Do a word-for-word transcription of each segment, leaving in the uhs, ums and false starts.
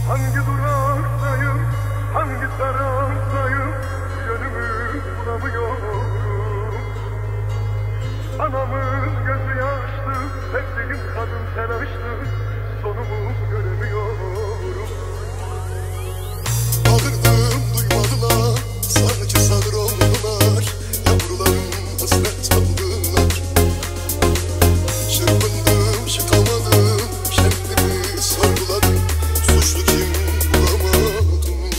Hangi duraktayım, hangi taraftayım, yönümü bulamıyorum. Anamın gözü yaşlı, sevdiğim kadın telaşlı, sonumu göremiyorum. Bağırdım duymadılar, sanki sağır oldular, yavrularım hasret kaldılar. Çırpındım çıkamadım, kendimi sorguladım, suçlu kim bulamadım.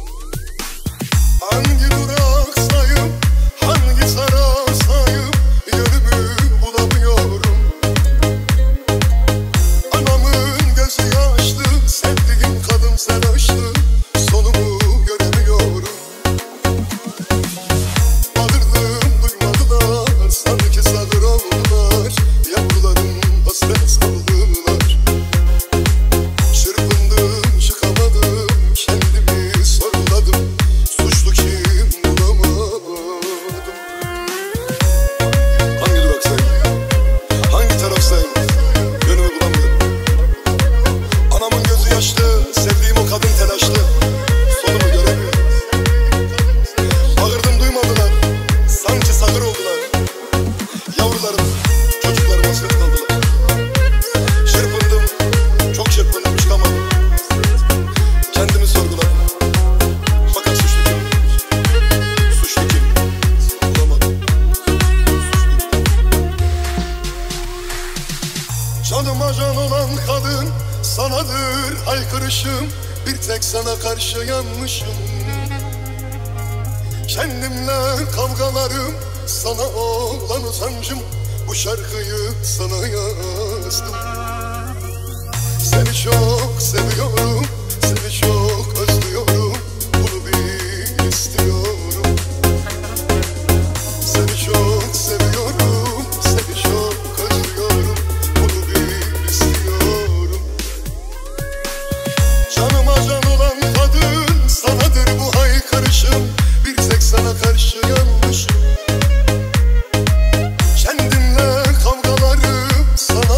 Hangi duraksayım, hangi taraftayım, yönümü bulamıyorum. Anamın gözü yaşlı, sevdiğim kadın telaşlı, sonumu göremiyorum. Bağırdım duymadılar, sanki sağır oldular, yavrularım hasret kaldılar. Çırpındım çıkamadım, kendimi sorguladım, suçlu kim bulamadım. Hangi duraksayım, hangi taraftayım, yönümü bulamıyorum. Anamın gözü yaşlı, sevdiğim o kadın telaşlı, sonumu göremiyorum. Bağırdım duymadılar, sanki sağır oldular, yavrularım, çocuklarım hasret kaldılar. Çırpındım, çok çırpındım, çıkamadım, kendimi sorguladım. Fakat suçlu kim? Suçlu kim? Bulamadım. Canıma can olan kadın, sanadır haykırışım, bir tek sana karşı yanmışım. Kendimle kavgalarım, sana olan utancım, bu şarkıyı sana yazdım. Seni çok seviyorum, seni çok özlüyorum, bunu bil istiyorum. Seni çok seviyorum, seni çok özlüyorum, bunu bil istiyorum. Canıma can olan kadın, sanadır bu haykırışım, bir tek sana karşı yanmışım. Kendimle kavgalarım, sana